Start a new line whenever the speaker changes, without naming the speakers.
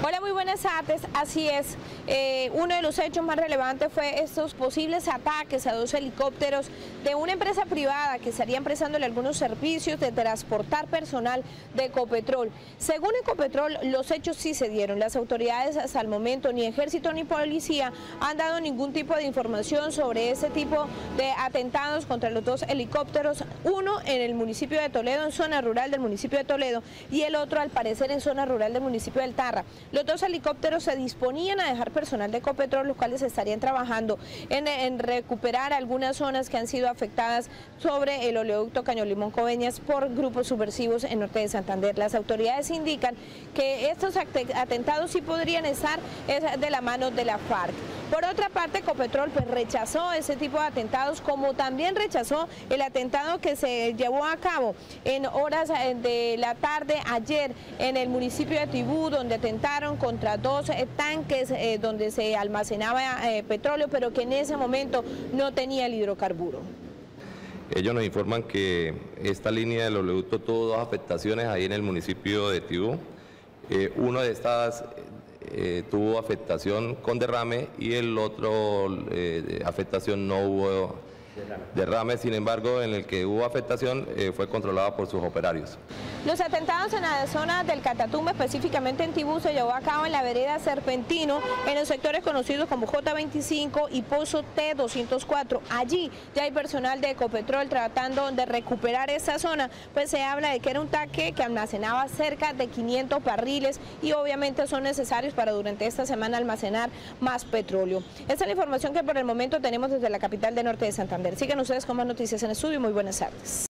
Hola, muy buenas tardes. Así es, uno de los hechos más relevantes fue estos posibles ataques a dos helicópteros de una empresa privada que estarían prestándole algunos servicios de transportar personal de Ecopetrol. Según Ecopetrol, los hechos sí se dieron. Las autoridades hasta el momento, ni ejército ni policía, han dado ningún tipo de información sobre ese tipo de atentados contra los dos helicópteros, uno en el municipio de Toledo, en zona rural del municipio de Toledo, y el otro al parecer en zona rural del municipio del Tarra. Los dos helicópteros se disponían a dejar personal de Ecopetrol, los cuales estarían trabajando en recuperar algunas zonas que han sido afectadas sobre el oleoducto Caño-Limón-Coveñas por grupos subversivos en norte de Santander. Las autoridades indican que estos atentados sí podrían estar de la mano de la FARC. Por otra parte, Ecopetrol rechazó ese tipo de atentados, como también rechazó el atentado que se llevó a cabo en horas de la tarde ayer en el municipio de Tibú, donde atentaron contra dos tanques donde se almacenaba petróleo, pero que en ese momento no tenía el hidrocarburo.
Ellos nos informan que esta línea del oleoducto tuvo dos afectaciones ahí en el municipio de Tibú. Una de estas tuvo afectación con derrame y el otro afectación no hubo derrame, sin embargo en el que hubo afectación fue controlada por sus operarios.
Los atentados en la zona del Catatumbo, específicamente en Tibú, se llevó a cabo en la vereda Serpentino, en los sectores conocidos como J25 y Pozo T204. Allí ya hay personal de Ecopetrol tratando de recuperar esta zona, pues se habla de que era un tanque que almacenaba cerca de 500 barriles y obviamente son necesarios para durante esta semana almacenar más petróleo. Esta es la información que por el momento tenemos desde la capital de norte de Santander. Sigan ustedes con más noticias en estudio. Muy buenas tardes.